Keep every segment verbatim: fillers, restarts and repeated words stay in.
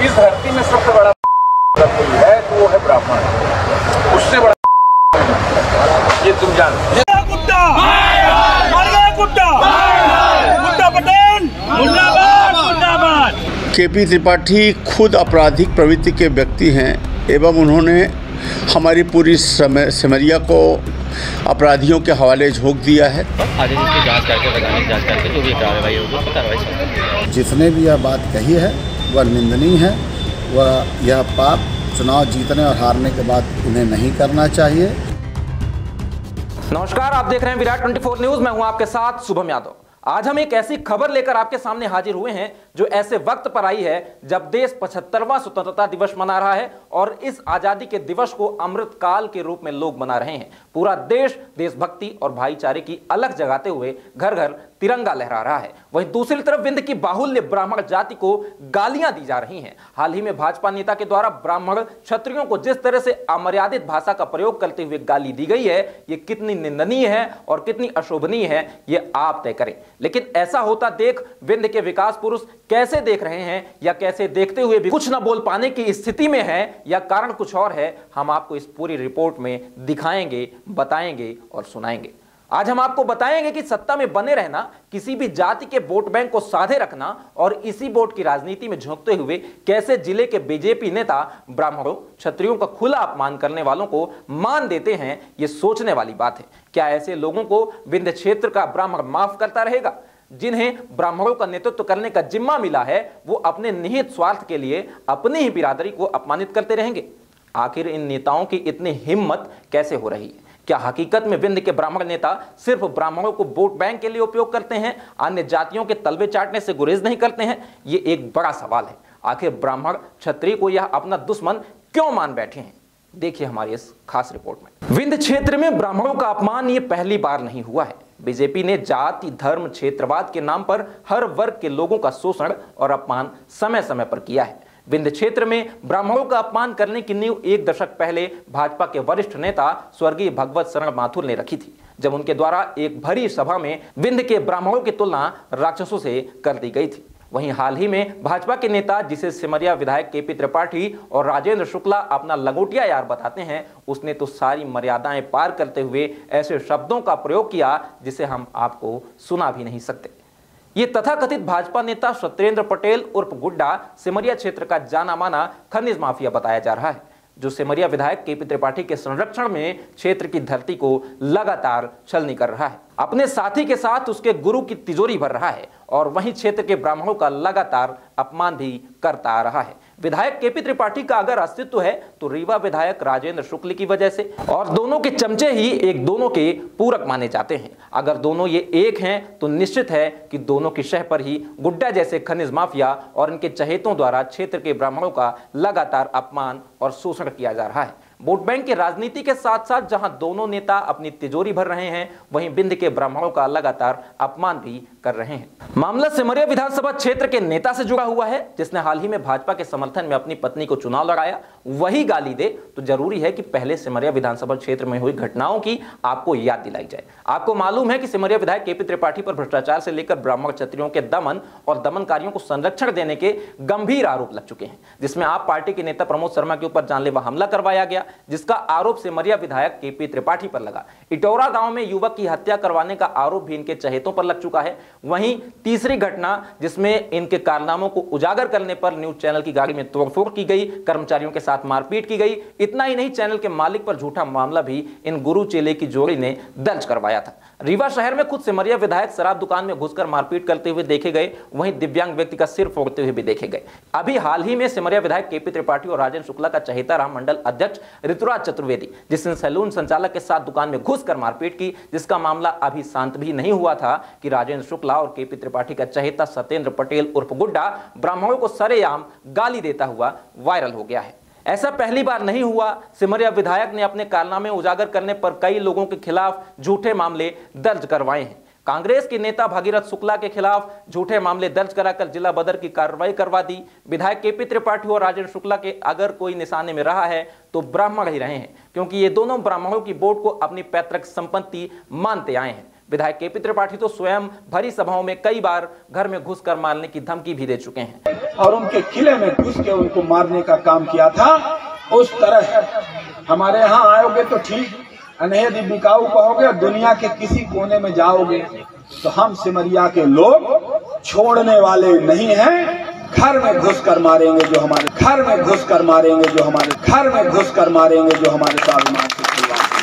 इस धरती में सबसे बड़ा कोई है तो वो है ब्राह्मण, उससे बड़ा ये तुम जानते। केपी त्रिपाठी खुद आपराधिक प्रवृत्ति के व्यक्ति हैं एवं उन्होंने हमारी पूरी सिमरिया को अपराधियों के हवाले झोंक दिया है। आगे इसकी जांच करके वैज्ञानिक जांच करके जो भी कार्रवाई होगी उसकी कार्रवाई। जिसने भी यह बात कही है वह निंदनीय है। वह यह पाप चुनाव जीतने और हारने के बाद उन्हें नहीं करना चाहिए। नमस्कार, आप देख रहे हैं विराट चौबीस न्यूज। मैं हूं आपके साथ शुभम यादव। आज हम एक ऐसी खबर लेकर आपके सामने हाजिर हुए हैं जो ऐसे वक्त पर आई है जब देश पचहत्तरवां स्वतंत्रता दिवस मना रहा है और इस आजादी के दिवस को अमृत काल के रूप में लोग मना रहे हैं। पूरा देश देशभक्ति और भाईचारे की अलग जगाते हुए घर घर तिरंगा लहरा रहा है। वहीं दूसरी तरफ विंध्य की बाहुल्य ब्राह्मण जाति को गालियां दी जा रही हैं। हाल ही में भाजपा नेता के द्वारा ब्राह्मण क्षत्रियों को जिस तरह से अमर्यादित भाषा का प्रयोग करते हुए गाली दी गई है, ये कितनी निंदनीय है और कितनी अशोभनीय है, ये आप तय करें। लेकिन ऐसा होता देख विंध्य के विकास पुरुष कैसे देख रहे हैं या कैसे देखते हुए भी कुछ न बोल पाने की स्थिति में है या कारण कुछ और है, हम आपको इस पूरी रिपोर्ट में दिखाएंगे, बताएंगे और सुनाएंगे। आज हम आपको बताएंगे कि सत्ता में बने रहना, किसी भी जाति के वोट बैंक को साधे रखना और इसी वोट की राजनीति में झोंकते हुए कैसे जिले के बीजेपी नेता ब्राह्मणों क्षत्रियों का खुला अपमान करने वालों को मान देते हैं, ये सोचने वाली बात है। क्या ऐसे लोगों को विंध्य क्षेत्र का ब्राह्मण माफ करता रहेगा? जिन्हें ब्राह्मणों का नेतृत्व करने का जिम्मा मिला है वो अपने निहित स्वार्थ के लिए अपनी ही बिरादरी को अपमानित करते रहेंगे। आखिर इन नेताओं की इतनी हिम्मत कैसे हो रही है? क्या हकीकत में विंध्य के ब्राह्मण नेता सिर्फ ब्राह्मणों को वोट बैंक के लिए उपयोग करते हैं, अन्य जातियों के तलवे चाटने से गुरेज नहीं करते हैं? ये एक बड़ा सवाल है। आखिर ब्राह्मण क्षत्रिय को यह अपना दुश्मन क्यों मान बैठे हैं? देखिए हमारी इस खास रिपोर्ट में। विंध्य क्षेत्र में ब्राह्मणों का अपमान ये पहली बार नहीं हुआ है। बीजेपी ने जाति धर्म क्षेत्रवाद के नाम पर हर वर्ग के लोगों का शोषण और अपमान समय समय पर किया है। विंध्य क्षेत्र में ब्राह्मणों का अपमान करने की नींव एक दशक पहले भाजपा के वरिष्ठ नेता स्वर्गीय भगवत शरण माथुर ने रखी थी, जब उनके द्वारा एक भरी सभा में विंध्य के ब्राह्मणों की तुलना राक्षसों से कर दी गई थी। वहीं हाल ही में भाजपा के नेता, जिसे सिमरिया विधायक केपी त्रिपाठी और राजेंद्र शुक्ला अपना लंगोटिया यार बताते हैं, उसने तो सारी मर्यादाएं पार करते हुए ऐसे शब्दों का प्रयोग किया जिसे हम आपको सुना भी नहीं सकते। ये तथाकथित भाजपा नेता सत्येंद्र पटेल उर्फ गुड्डा सिमरिया क्षेत्र का जाना माना खनिज माफिया बताया जा रहा है, जो सिमरिया विधायक केपी त्रिपाठी के संरक्षण में क्षेत्र की धरती को लगातार छलनी कर रहा है। अपने साथी के साथ उसके गुरु की तिजोरी भर रहा है और वहीं क्षेत्र के ब्राह्मणों का लगातार अपमान भी करता आ रहा है। विधायक केपी त्रिपाठी का अगर अस्तित्व है तो रीवा विधायक राजेंद्र शुक्ल की वजह से, और दोनों के चमचे ही एक दोनों के पूरक माने जाते हैं। अगर दोनों ये एक हैं तो निश्चित है कि दोनों की शह पर ही गुड्डा जैसे खनिज माफिया और इनके चहेतों द्वारा क्षेत्र के ब्राह्मणों का लगातार अपमान और शोषण किया जा रहा है। वोट बैंक की राजनीति के साथ साथ जहां दोनों नेता अपनी तिजोरी भर रहे हैं, वहीं विंध्य के ब्राह्मणों का लगातार अपमान भी कर रहे हैं। मामला सिमरिया विधानसभा क्षेत्र के नेता से जुड़ा हुआ है, जिसने हाल ही में भाजपा के समर्थन में अपनी पत्नी को चुनाव लड़ाया। वही गाली दे तो जरूरी है कि पहले सिमरिया विधानसभा क्षेत्र में हुई घटनाओं की आपको याद दिलाई जाए। आपको मालूम है कि सिमरिया विधायक केपी त्रिपाठी पर भ्रष्टाचार से लेकर ब्राह्मण क्षत्रियों के दमन और दमनकारियों को संरक्षण देने के गंभीर आरोप लग चुके हैं, जिसमें आप पार्टी के नेता प्रमोद शर्मा के ऊपर जानलेवा हमला करवाया गया, जिसका आरोप सिमरिया विधायक केपी त्रिपाठी पर लगा। इटौरा गांव में युवक की हत्या करवाने का आरोप भी इनके चहेतों पर लग चुका है। वहीं तीसरी घटना जिसमें इनके कारनामों को उजागर करने पर न्यूज चैनल की गाड़ी में तोड़फोड़ की गई, कर्मचारियों के साथ मारपीट की गई। इतना ही नहीं, चैनल के मालिक पर झूठा मामला भी इन गुरु चेले की जोड़ी ने दर्ज करवाया था। रीवा शहर में खुद सिमरिया विधायक शराब दुकान में घुसकर मारपीट करते हुए देखे गए, वहीं दिव्यांग व्यक्ति का सिर फोड़ते हुए भी देखे गए। अभी हाल ही में सिमरिया विधायक केपी त्रिपाठी और राजेंद्र शुक्ला का चहेता रहा मंडल अध्यक्ष ऋतुराज चतुर्वेदी, जिसने सैलून संचालक के साथ दुकान में घुसकर मारपीट की, जिसका मामला अभी शांत भी नहीं हुआ था कि राजेंद्र शुक्ला और केपी त्रिपाठी का चहेता सत्येंद्र पटेल उर्फ गुड्डा ब्राह्मणों को सरेआम गाली देता हुआ वायरल हो गया है। ऐसा पहली बार नहीं हुआ। सिमरिया विधायक ने अपने कारनामे उजागर करने पर कई लोगों के खिलाफ झूठे मामले दर्ज करवाए हैं। कांग्रेस के नेता भागीरथ शुक्ला के खिलाफ झूठे मामले दर्ज कराकर जिला बदर की कार्रवाई करवा दी। विधायक केपी त्रिपाठी और राजेंद्र शुक्ला के अगर कोई निशाने में रहा है तो ब्राह्मण ही रहे हैं, क्योंकि ये दोनों ब्राह्मणों की वोट को अपनी पैतृक संपत्ति मानते आए हैं। विधायक केपी त्रिपाठी तो स्वयं भरी सभाओं में कई बार घर में घुसकर मारने की धमकी भी दे चुके हैं। और उनके किले में घुस के उनको मारने का काम किया था, उस तरह हमारे यहाँ आओगे तो ठीक, नहीं यदि बिकाऊ कहोगे दुनिया के किसी कोने में जाओगे तो हम सिमरिया के लोग छोड़ने वाले नहीं हैं। घर में घुस कर मारेंगे जो हमारे घर में घुस कर मारेंगे जो हमारे घर में घुस कर मारेंगे जो हमारे स्वाभिमान से खिलवाड़ करें।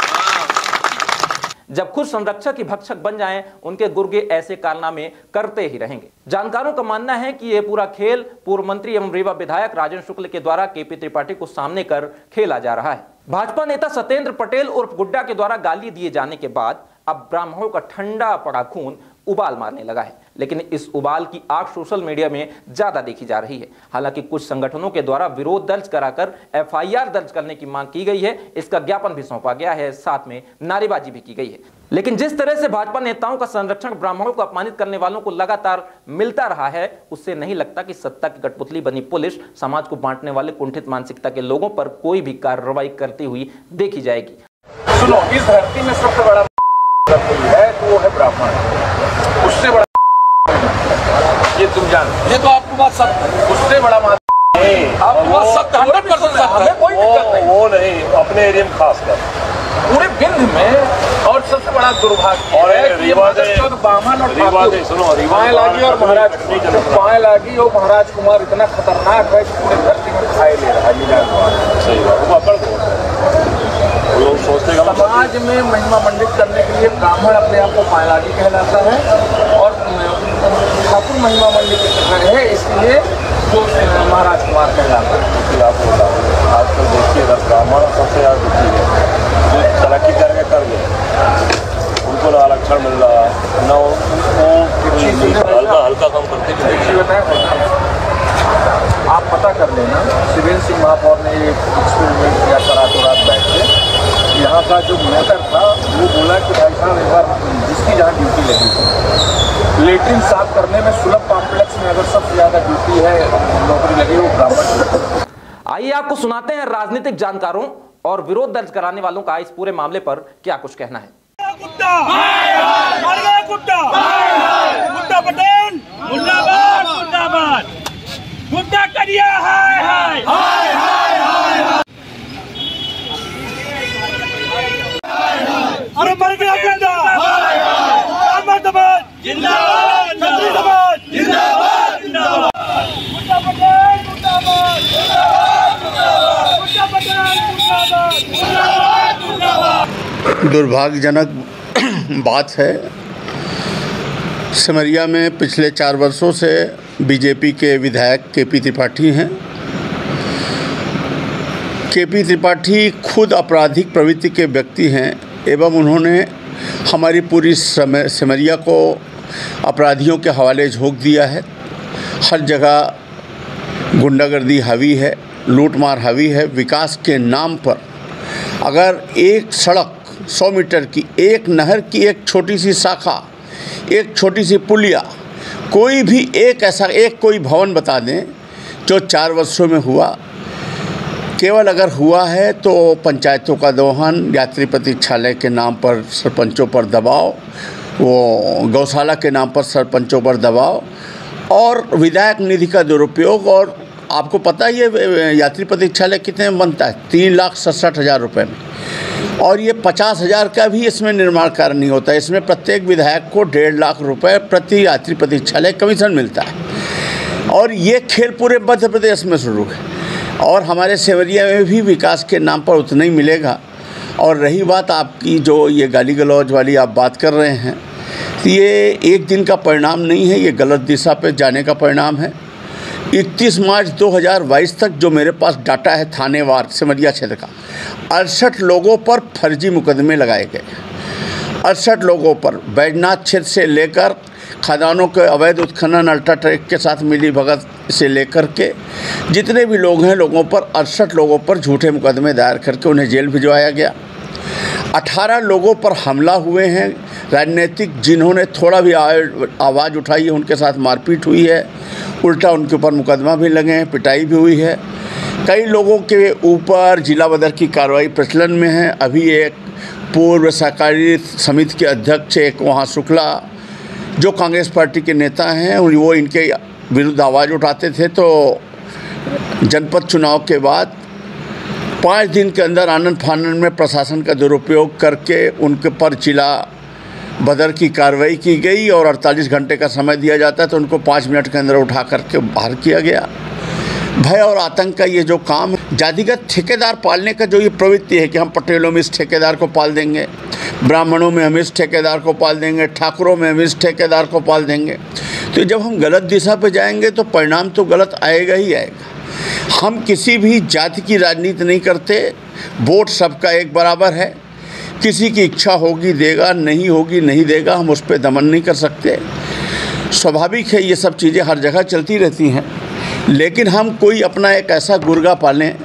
जब खुद संरक्षक ही भक्षक बन जाएं, उनके गुर्गे ऐसे कारनामे करते ही रहेंगे। जानकारों का मानना है कि यह पूरा खेल पूर्व मंत्री एवं रीवा विधायक राजेंद्र शुक्ल के द्वारा केपी त्रिपाठी को सामने कर खेला जा रहा है। भाजपा नेता सत्येंद्र पटेल उर्फ गुड्डा के द्वारा गाली दिए जाने के बाद अब ब्राह्मणों का ठंडा पड़ा खून उबाल मारने लगा है, लेकिन इस उबाल की आग सोशल मीडिया में ज्यादा देखी जा रही है। हालांकि कुछ संगठनों के द्वारा विरोध दर्ज कराकर एफ आई आर दर्ज करने की मांग की गई है, इसका ज्ञापन भी सौंपा गया है, साथ में नारेबाजी भी की गई है। लेकिन जिस तरह से भाजपा नेताओं का संरक्षण ब्राह्मणों को अपमानित करने वालों को लगातार मिलता रहा है, उससे नहीं लगता कि सत्ता की कठपुतली बनी पुलिस समाज को बांटने वाले कुंठित मानसिकता के लोगों पर कोई भी कार्रवाई करती हुई देखी जाएगी। सुनो, इस धरती में सबसे बड़ा है तो वो है ब्राह्मण, उससे बड़ा ये तुम जान, ये तो आपको बात सत्य, उससे बड़ा बात आपको बात सत्य, हंड्रेड परसेंट सत्य, हमें कोई दिक्कत नहीं। वो नहीं, अपने एरिया में खास कर पूरे विंध्य में। और सबसे बड़ा दुर्भाग्य और बामन और पाए लागी और महाराज पाए लागी और महाराज कुमार इतना खतरनाक है कि पूरे धरती में खाए ले रहा है। लोग सोचते हैं समाज में महिमा मंडित करने के लिए ब्राह्मण अपने आप को पायलागी कहलाता है और ठाकुर महिमा मंडित है, इसलिए जो महाराज कुमार कहलाता है। आपको आजकल देखिए ब्राह्मण सबसे ज्यादा दुखी है, जो तरक्की करके कर गए उनको ना आरक्षण मिल रहा न हल्का हल्का काम करते। बताए आप पता कर लेना, शिवेंद्र सिंह महापौर ने एक एक्सपेरिमेंट किया था रातों रात बैठ के। यहाँ का जो मैटर था वो बोला कि भाई साहब एक बार जिसकी जहाँ ड्यूटी लगी थी लेटरिन साफ करने में सुलभ कॉम्प्लेक्स में अगर सबसे ज्यादा ड्यूटी है नौकरी लगी वो ब्राह्मण। आइए आपको सुनाते हैं राजनीतिक जानकारों और विरोध दर्ज कराने वालों का इस पूरे मामले पर क्या कुछ कहना है। गुड्डा गुड्डा गुड्डा पटेल मुर्दाबाद मुर्दाबाद गुड्डा करिया हाय हाय हाय हाय हाय अरे मर गया गुड्डा हाय हाय मुर्दाबाद जिंदाबाद जिंदाबाद जिंदाबाद जिंदाबाद गुड्डा पटेल मुर्दाबाद गुड्डा पटेल मुर्दाबाद मुर्दाबाद मुर्दाबाद। दुर्भाग्यजनक बात है, सिमरिया में पिछले चार वर्षों से बीजेपी के विधायक केपी त्रिपाठी हैं। केपी त्रिपाठी खुद आपराधिक प्रवृत्ति के व्यक्ति हैं एवं उन्होंने हमारी पूरी सिमरिया को अपराधियों के हवाले झोंक दिया है। हर जगह गुंडागर्दी हावी है, लूटमार हावी है। विकास के नाम पर अगर एक सड़क सौ मीटर की, एक नहर की एक छोटी सी शाखा, एक छोटी सी पुलिया, कोई भी एक ऐसा एक कोई भवन बता दें जो चार वर्षों में हुआ, केवल अगर हुआ है तो पंचायतों का दोहन, यात्री प्रतीक्षालय के नाम पर सरपंचों पर दबाव, वो गौशाला के नाम पर सरपंचों पर दबाव और विधायक निधि का दुरुपयोग। और आपको पता ही है यात्री प्रतीक्षालय कितने में बनता है, तीन लाख सड़सठ हज़ार रुपये में, और ये पचास हज़ार का भी इसमें निर्माण कार्य नहीं होता है। इसमें प्रत्येक विधायक को डेढ़ लाख रुपए प्रति यात्री प्रतीक्षालय कमीशन मिलता है और ये खेल पूरे मध्य प्रदेश में शुरू है और हमारे सिमरिया में भी विकास के नाम पर उतना ही मिलेगा। और रही बात आपकी जो ये गाली गलौज वाली आप बात कर रहे हैं, तो ये एक दिन का परिणाम नहीं है, ये गलत दिशा पे जाने का परिणाम है। इकतीस मार्च दो हज़ार बाईस तक जो मेरे पास डाटा है थानेवार सिमरिया क्षेत्र का, अड़सठ लोगों पर फर्जी मुकदमे लगाए गए। अड़सठ लोगों पर बैजनाथ क्षेत्र से लेकर खदानों के अवैध उत्खनन अल्ट्राटेक के साथ मिली भगत से लेकर के जितने भी लोग हैं, लोगों पर अड़सठ लोगों पर झूठे मुकदमे दायर करके उन्हें जेल भिजवाया गया। अठारह लोगों पर हमला हुए हैं, राजनीतिक जिन्होंने थोड़ा भी आवाज़ उठाई है उनके साथ मारपीट हुई है, उल्टा उनके ऊपर मुकदमा भी लगे हैं, पिटाई भी हुई है। कई लोगों के ऊपर जिला बदर की कार्रवाई प्रचलन में है। अभी एक पूर्व सहकारी समिति के अध्यक्ष एक वहाँ शुक्ला जो कांग्रेस पार्टी के नेता हैं, वो इनके विरुद्ध आवाज़ उठाते थे, तो जनपद चुनाव के बाद पाँच दिन के अंदर आनन फानन में प्रशासन का दुरुपयोग करके उनके पर जिला बदर की कार्रवाई की गई और अड़तालीस घंटे का समय दिया जाता है, तो उनको पाँच मिनट के अंदर उठा करके बाहर किया गया। भय और आतंक का ये जो काम, जातिगत ठेकेदार पालने का जो ये प्रवृत्ति है कि हम पटेलों में इस ठेकेदार को पाल देंगे, ब्राह्मणों में हम इस ठेकेदार को पाल देंगे, ठाकुरों में हम इस ठेकेदार को पाल देंगे, तो जब हम गलत दिशा पे जाएंगे तो परिणाम तो गलत आएगा ही आएगा। हम किसी भी जाति की राजनीति नहीं करते, वोट सबका एक बराबर है, किसी की इच्छा होगी देगा, नहीं होगी नहीं देगा, हम उस पर दमन नहीं कर सकते। स्वाभाविक है, ये सब चीज़ें हर जगह चलती रहती हैं, लेकिन हम कोई अपना एक ऐसा गुर्गा पालें,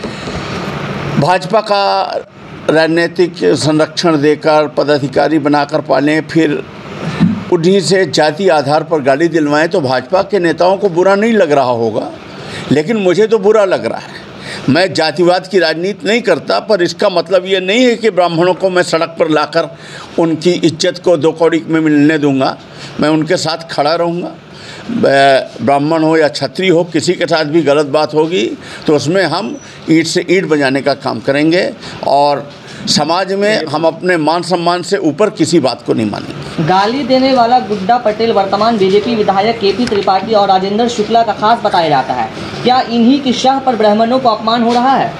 भाजपा का राजनीतिक संरक्षण देकर पदाधिकारी बनाकर पालें, फिर उन्हीं से जाति आधार पर गाली दिलवाएं, तो भाजपा के नेताओं को बुरा नहीं लग रहा होगा, लेकिन मुझे तो बुरा लग रहा है। मैं जातिवाद की राजनीति नहीं करता, पर इसका मतलब ये नहीं है कि ब्राह्मणों को मैं सड़क पर लाकर उनकी इज्जत को दो कौड़ी में मिलने दूंगा। मैं उनके साथ खड़ा रहूँगा, ब्राह्मण हो या क्षत्रिय हो, किसी के साथ भी गलत बात होगी तो उसमें हम ईंट से ईंट बजाने का काम करेंगे और समाज में हम अपने मान सम्मान से ऊपर किसी बात को नहीं मानेंगे। गाली देने वाला गुड्डा पटेल वर्तमान बीजेपी विधायक केपी त्रिपाठी और राजेंद्र शुक्ला का खास बताया जाता है। क्या इन्हीं की शाह पर ब्राह्मणों को अपमान हो रहा है?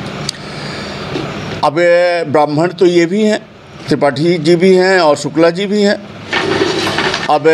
अब ब्राह्मण तो ये भी हैं, त्रिपाठी जी भी हैं और शुक्ला जी भी हैं। अब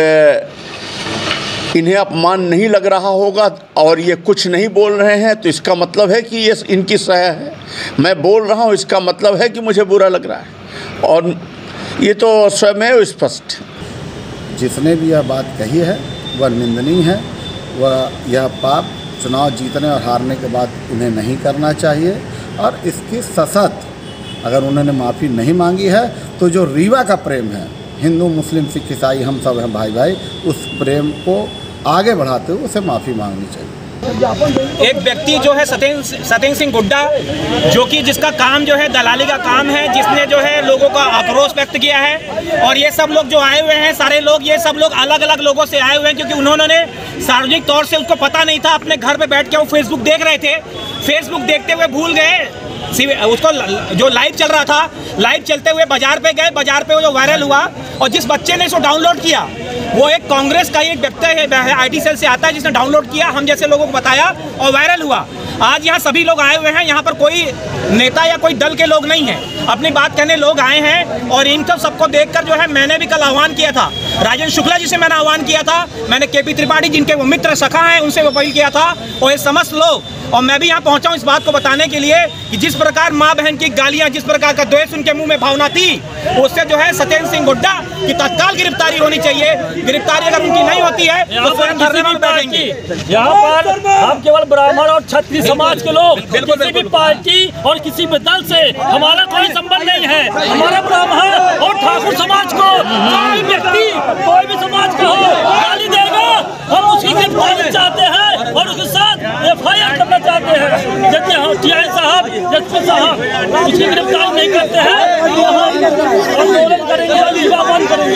इन्हें अपमान नहीं लग रहा होगा और ये कुछ नहीं बोल रहे हैं, तो इसका मतलब है कि ये इनकी सह है। मैं बोल रहा हूँ, इसका मतलब है कि मुझे बुरा लग रहा है, और ये तो स्वयं स्पष्ट। जिसने भी यह बात कही है वह निंदनीय है। वह यह पाप चुनाव जीतने और हारने के बाद उन्हें नहीं करना चाहिए, और इसकी सशक्त अगर उन्होंने माफ़ी नहीं मांगी है तो जो रीवा का प्रेम है, हिंदू मुस्लिम सिख ईसाई हम सब हैं भाई भाई, उस प्रेम को आगे बढ़ाते हुए उसे माफ़ी मांगनी चाहिए। एक व्यक्ति जो है सत्येंद्र सत्येंद्र सिंह गुड्डा, जो कि जिसका काम जो है दलाली का काम है, जिसने जो है लोगों का आक्रोश व्यक्त किया है, और ये सब लोग जो आए हुए हैं, सारे लोग ये सब लोग अलग अलग लोगों से आए हुए हैं, क्योंकि उन्होंने सार्वजनिक तौर से उसको पता नहीं था, अपने घर पे बैठ के वो फेसबुक देख रहे थे, फेसबुक देखते हुए भूल गए उसको, जो लाइव चल रहा था, लाइव चलते हुए बाजार पे गए, बाजार पे वो जो वायरल हुआ, और जिस बच्चे ने इसको डाउनलोड किया वो एक कांग्रेस का ही एक व्यक्ति है, आईटी सेल से आता है, जिसने डाउनलोड किया, हम जैसे लोगों को बताया और वायरल हुआ। आज यहाँ सभी लोग आए हुए हैं, यहाँ पर कोई नेता या कोई दल के लोग नहीं हैं, अपनी बात कहने लोग आए हैं, और इनको सबको देखकर जो है मैंने भी कल आह्वान किया था, राजेंद्र शुक्ला जी से मैंने आह्वान किया था, मैंने केपी त्रिपाठी जिनके वो मित्र सखा हैं उनसे अपील किया था, और ये समस्त लोग, और मैं भी यहाँ पहुँचा हूँ इस बात को बताने के लिए कि जिस प्रकार माँ बहन की गालियाँ, जिस प्रकार का द्वेष उनके मुंह में भावना थी, उससे जो है सत्येंद्र सिंह गुड्डा की तत्काल गिरफ्तारी होनी चाहिए। गिरफ्तारी अगर उनकी नहीं होती है तो स्वयं धरने पर बैठेंगे। यहाँ पर हम केवल ब्राह्मण और क्षत्रिय समाज के लोग, किसी भी पार्टी और किसी भी दल से हमारा कोई संबंध नहीं है। हमारा ब्राह्मण और ठाकुर समाज को कोई व्यक्ति कोई भी समाज का हो गाली देगा, हम उसकी गिरफ्तारी चाहते हैं और उसके साथ एफ आई आर करना चाहते हैं। जैसे हम टी आई साहब, जजपत साहब उसकी गिरफ्तारी नहीं करते हैं तो हम आंदोलन करेंगे, बंद करेंगे।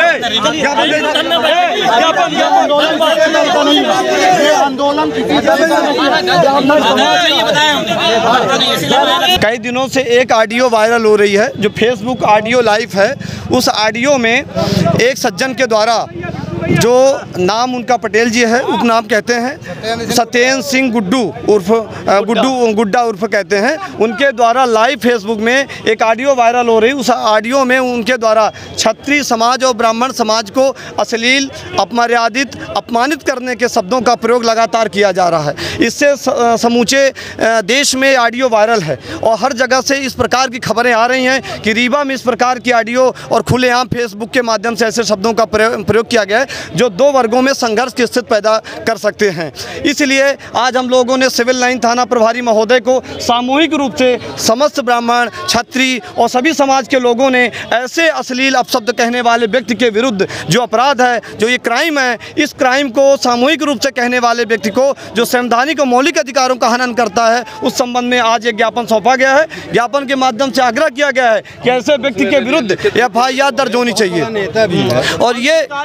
कई दिनों से एक ऑडियो वायरल हो रही है जो फेसबुक ऑडियो लाइव है। उस ऑडियो में एक सज्जन के द्वारा, जो नाम उनका पटेल जी है, उपनाम कहते हैं सत्येंद्र सिंह गुड्डू उर्फ गुड्डू गुड्डा उर्फ कहते हैं, उनके द्वारा लाइव फेसबुक में एक ऑडियो वायरल हो रही। उस ऑडियो में उनके द्वारा क्षत्रिय समाज और ब्राह्मण समाज को अश्लील, अपमर्यादित, अपमानित करने के शब्दों का प्रयोग लगातार किया जा रहा है। इससे समूचे देश में ऑडियो वायरल है और हर जगह से इस प्रकार की खबरें आ रही हैं कि रीवा में इस प्रकार की ऑडियो और खुलेआम फेसबुक के माध्यम से ऐसे शब्दों का प्रयोग किया गया है जो दो वर्गों में संघर्ष की स्थिति पैदा कर सकते हैं। इसलिए आज हम लोगों ने सिविल लाइन थाना प्रभारी महोदय को सामूहिक रूप से समस्त ब्राह्मण, क्षत्रिय और सभी समाज के लोगों ने ऐसे अश्लील अपशब्द कहने वाले व्यक्ति के विरुद्ध जो अपराध है, जो ये क्राइम है, इस क्राइम को सामूहिक रूप से कहने वाले व्यक्ति को, जो संवैधानिक और मौलिक अधिकारों का हनन करता है, उस संबंध में आज एक ज्ञापन सौंपा गया है। ज्ञापन के माध्यम से आग्रह किया गया है कि ऐसे व्यक्ति के विरुद्ध एफ आई आर दर्ज होनी चाहिए और ये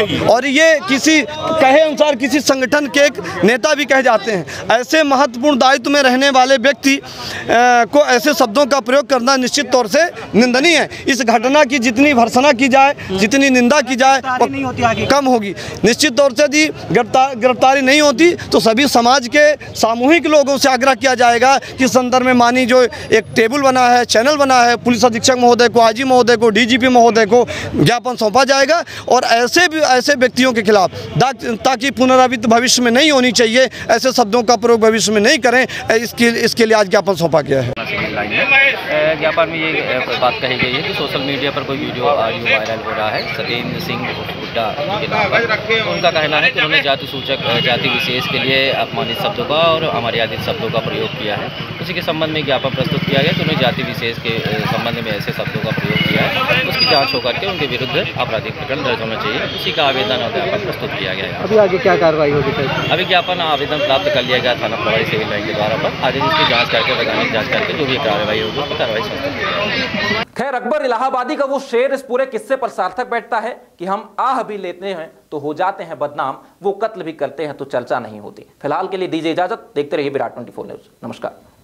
और ये किसी कहे अनुसार किसी संगठन के एक नेता भी कहे जाते हैं। ऐसे महत्वपूर्ण दायित्व में रहने वाले व्यक्ति को ऐसे शब्दों का प्रयोग करना निश्चित तौर से निंदनीय है। इस घटना की जितनी भर्त्सना की जाए, जितनी निंदा की जाए, कम होगी। निश्चित तौर से यदि गिरफ्तार गिरफ्तारी नहीं होती तो सभी समाज के सामूहिक लोगों से आग्रह किया जाएगा कि संदर्भ में मानी जो एक टेबल बना है, चैनल बना है, पुलिस अधीक्षक महोदय को, आईजी महोदय को, डीजीपी महोदय को ज्ञापन सौंपा जाएगा और ऐसे भी ऐसे व्यक्तियों के खिलाफ ताकि पुनरावृत्ति भविष्य में नहीं होनी चाहिए, ऐसे शब्दों का प्रयोग भविष्य में नहीं करें, इसके इसके लिए आज ज्ञापन सौंपा गया है। ज्ञापन में ये बात कही गई है कि सोशल मीडिया पर कोई वीडियो ऑडियो वायरल हो रहा है सत्येंद्र सिंह गुड्डा के नाम पर। तो उनका कहना है कि उन्होंने जाति सूचक जाति विशेष के लिए अपमानित शब्दों का और अमर्यादित शब्दों का प्रयोग किया है। उसी के संबंध में ज्ञापन प्रस्तुत किया गया कि उन्होंने जाति विशेष के संबंध में ऐसे शब्दों का प्रयोग किया है, उसकी जाँच होकर के उनके विरुद्ध आपराधिक प्रकरण दर्ज होना चाहिए। उसी का आवेदन और ज्ञापन प्रस्तुत किया गया है। अभी आगे क्या कार्रवाई होगी? अभी ज्ञापन आवेदन प्राप्त कर लिया गया थाना प्रभारी सिविल लाइन के द्वारा पर। आगे इसकी जाँच करके वैज्ञानिक जाँच करके जो भी कार्रवाई होगी उसकी कार्रवाई। खैर, अकबर इलाहाबादी का वो शेर इस पूरे किस्से पर सार्थक बैठता है कि हम आह भी लेते हैं तो हो जाते हैं बदनाम, वो कत्ल भी करते हैं तो चर्चा नहीं होती। फिलहाल के लिए दीजिए इजाजत, देखते रहिए विराट चौबीस न्यूज। नमस्कार।